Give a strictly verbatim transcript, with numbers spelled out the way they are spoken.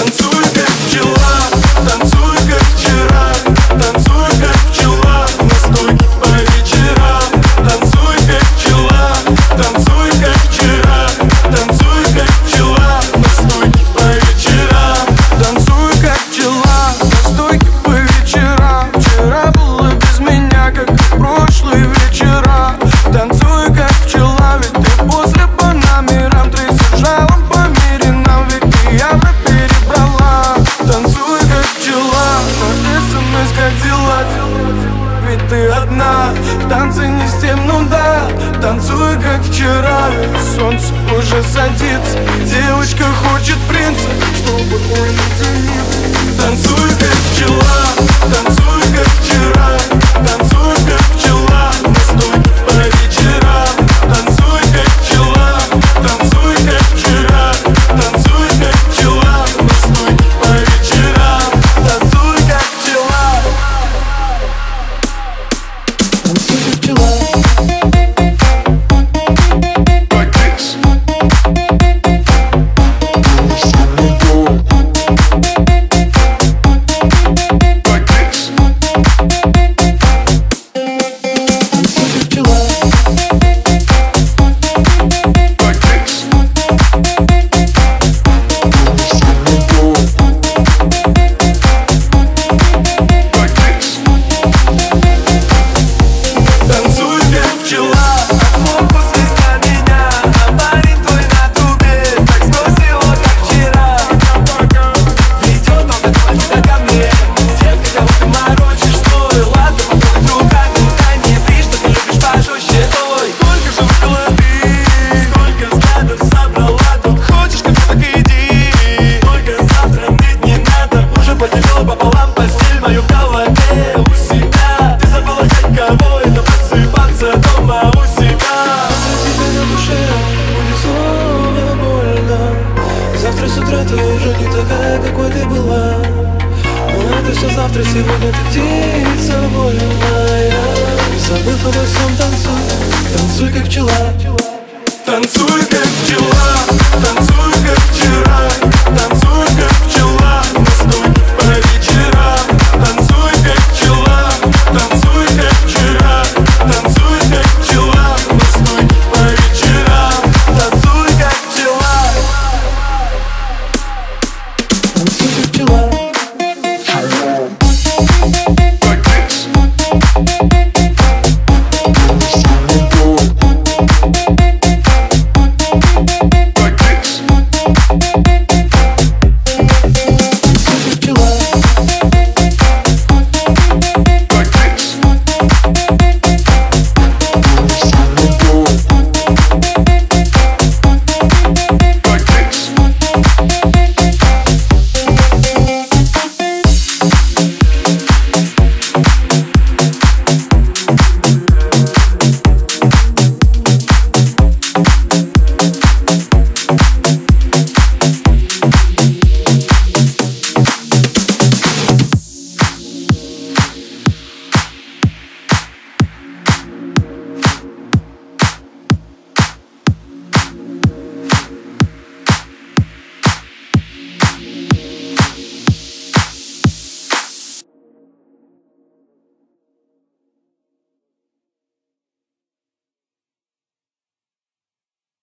Танцуй как пчела, танцуй как вчера, танцуй как пчела на стойке по вечерам. Танцуй как пчела, танцуй как вчера, танцуй как пчела на стойке по вечерам. Танцуй как пчела на стойке по вечерам. Вчера было без меня, как и прошлые вечера. Танцуй как пчела, ведь ты после по номерам трясешь жалом по мире нам, ведь ты явно перебрала. Танцуй как пчела, на смс как дела, ведь ты одна, в танце не с тем, ну да. Танцуй как вчера, ведь солнце уже садится, девочка хочет принца, чтобы уединиться. Танцуй как пчела, танцуй как вчера, танцуй как пчела на стойке по вечерам. Танцуй как пчела, танцуй как вчера, танцуй как пчела на стойке по вечерам. Танцуй как пчела, танцуй как пчела. Пополам постель мою в голове у себя. Ты забыла, как кого это просыпаться дома у себя. Завтра тебе на душе будет снова больно. Завтра с утра ты уже не такая, какой ты была. Но это все завтра, сегодня ты птица вольная. И забыв обо всем, танцуй, танцуй как пчела. Танцуй как пчела, танцуй как вчера, танцуй